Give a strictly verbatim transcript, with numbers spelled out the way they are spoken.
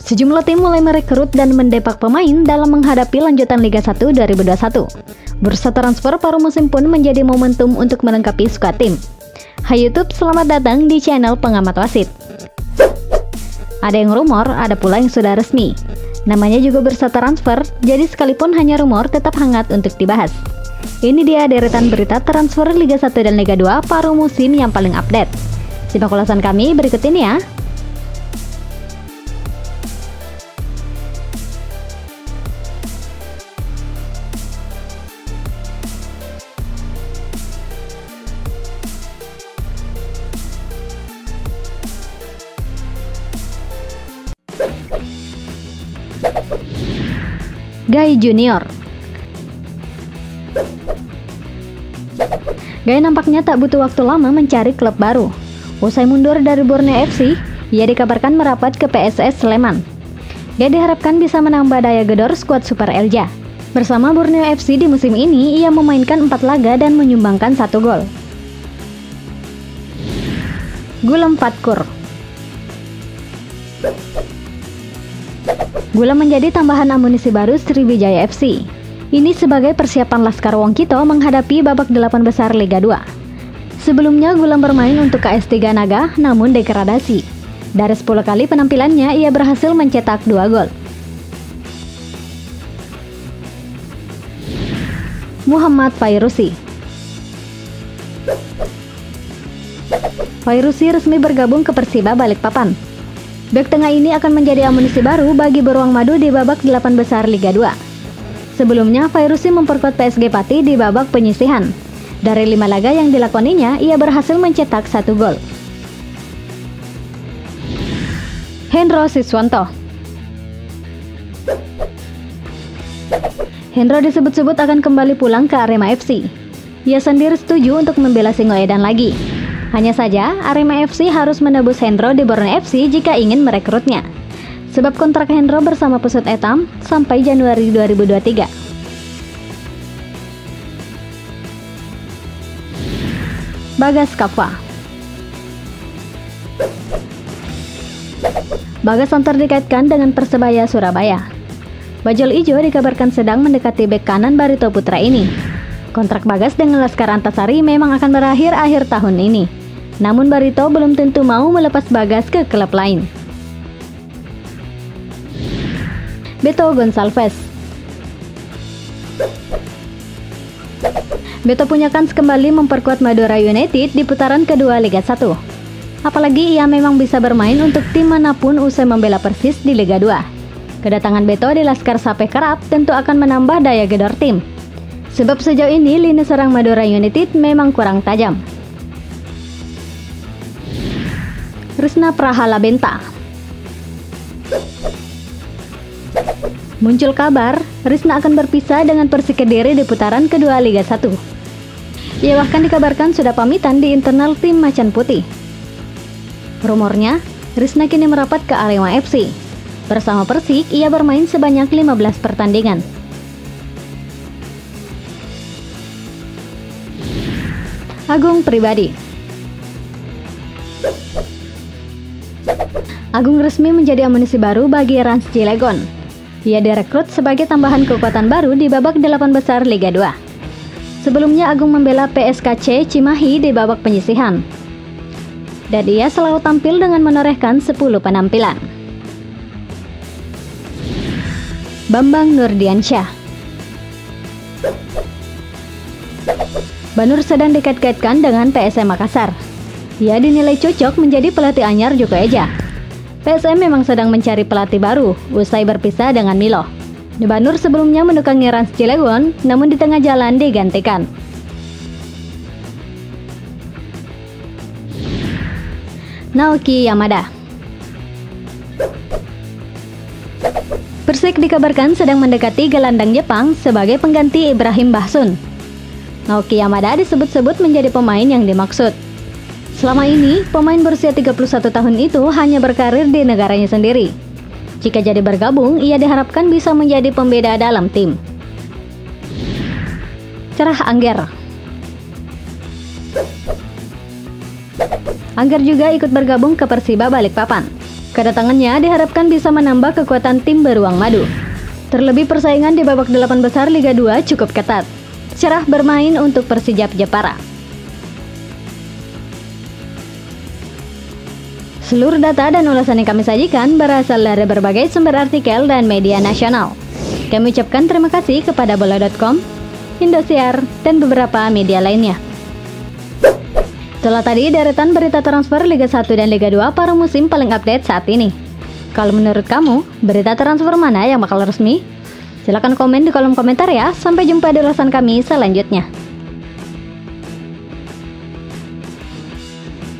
Sejumlah tim mulai merekrut dan mendepak pemain dalam menghadapi lanjutan Liga satu dua ribu dua puluh satu. Bursa transfer paruh musim pun menjadi momentum untuk melengkapi skuad tim. Hai YouTube, selamat datang di channel Pengamat Wasit. Ada yang rumor, ada pula yang sudah resmi. Namanya juga bursa transfer, jadi sekalipun hanya rumor tetap hangat untuk dibahas. Ini dia deretan berita transfer Liga satu dan Liga dua paruh musim yang paling update. Simak ulasan kami berikut ini ya. Gai Junior. Gai nampaknya tak butuh waktu lama mencari klub baru. Usai mundur dari Borneo F C, ia dikabarkan merapat ke P S S Sleman. Gai diharapkan bisa menambah daya gedor skuad Super Elja. Bersama Borneo F C di musim ini, ia memainkan empat laga dan menyumbangkan satu gol. Gulam Fatkur. Gulam menjadi tambahan amunisi baru Sriwijaya F C. Ini sebagai persiapan Laskar Wongkito menghadapi babak delapan besar Liga dua. Sebelumnya Gulam bermain untuk K S tiga Naga namun degradasi. Dari sepuluh kali penampilannya, ia berhasil mencetak dua gol. Muhammad Fairusi. Fairusi resmi bergabung ke Persiba Balikpapan. Bek tengah ini akan menjadi amunisi baru bagi beruang madu di babak delapan besar Liga dua. Sebelumnya, Fairusi memperkuat P S G Pati di babak penyisihan. Dari lima laga yang dilakoninya, ia berhasil mencetak satu gol. Hendro Siswanto. Hendro disebut-sebut akan kembali pulang ke Arema F C. Ia sendiri setuju untuk membela Singoedan lagi. Hanya saja, Arema F C harus menebus Hendro di Borneo F C jika ingin merekrutnya. Sebab kontrak Hendro bersama Pusat Etam sampai Januari dua ribu dua puluh tiga. Bagas Kava. Bagas Antar dikaitkan dengan Persebaya Surabaya. Bajul Ijo dikabarkan sedang mendekati bek kanan Barito Putra ini. Kontrak Bagas dengan Laskar Antasari memang akan berakhir akhir tahun ini. Namun Barito belum tentu mau melepas Bagas ke klub lain. Beto Gonçalves. Beto punya kans kembali memperkuat Madura United di putaran kedua Liga satu. Apalagi ia memang bisa bermain untuk tim manapun usai membela Persis di Liga dua. Kedatangan Beto di Laskar Sape Kerap tentu akan menambah daya gedor tim. Sebab sejauh ini lini serang Madura United memang kurang tajam. Risna Prahala Benta. Muncul kabar, Risna akan berpisah dengan Persik Kediri di putaran kedua Liga satu. Ia bahkan dikabarkan sudah pamitan di internal tim Macan Putih. Rumornya, Risna kini merapat ke Arema F C. Bersama Persik, ia bermain sebanyak lima belas pertandingan. Agung Pribadi. Agung resmi menjadi amunisi baru bagi Rans Cilegon. Ia direkrut sebagai tambahan kekuatan baru di babak delapan besar Liga dua. Sebelumnya Agung membela P S K C Cimahi di babak penyisihan. Dan ia selalu tampil dengan menorehkan sepuluh penampilan. Bambang Nurdiansyah. Banur sedang dikait-kaitkan dengan P S M Makassar. Ia dinilai cocok menjadi pelatih anyar Joko Eja. P S M memang sedang mencari pelatih baru usai berpisah dengan Milo. Banur sebelumnya mendukangi Rans Cilegon, namun di tengah jalan digantikan. Naoki Yamada. Persik dikabarkan sedang mendekati gelandang Jepang sebagai pengganti Ibrahim Bahsun. Naoki Yamada disebut-sebut menjadi pemain yang dimaksud. Selama ini, pemain berusia tiga puluh satu tahun itu hanya berkarir di negaranya sendiri. Jika jadi bergabung, ia diharapkan bisa menjadi pembeda dalam tim. Cerah Angger. Angger juga ikut bergabung ke Persiba Balikpapan. Kedatangannya diharapkan bisa menambah kekuatan tim Beruang Madu. Terlebih persaingan di babak delapan besar Liga dua cukup ketat. Cerah bermain untuk Persijap Jepara. Seluruh data dan ulasan yang kami sajikan berasal dari berbagai sumber artikel dan media nasional. Kami ucapkan terima kasih kepada bola dot com, Indosiar, dan beberapa media lainnya. Itulah tadi deretan berita transfer Liga satu dan Liga dua paruh musim paling update saat ini. Kalau menurut kamu, berita transfer mana yang bakal resmi? Silahkan komen di kolom komentar ya. Sampai jumpa di ulasan kami selanjutnya.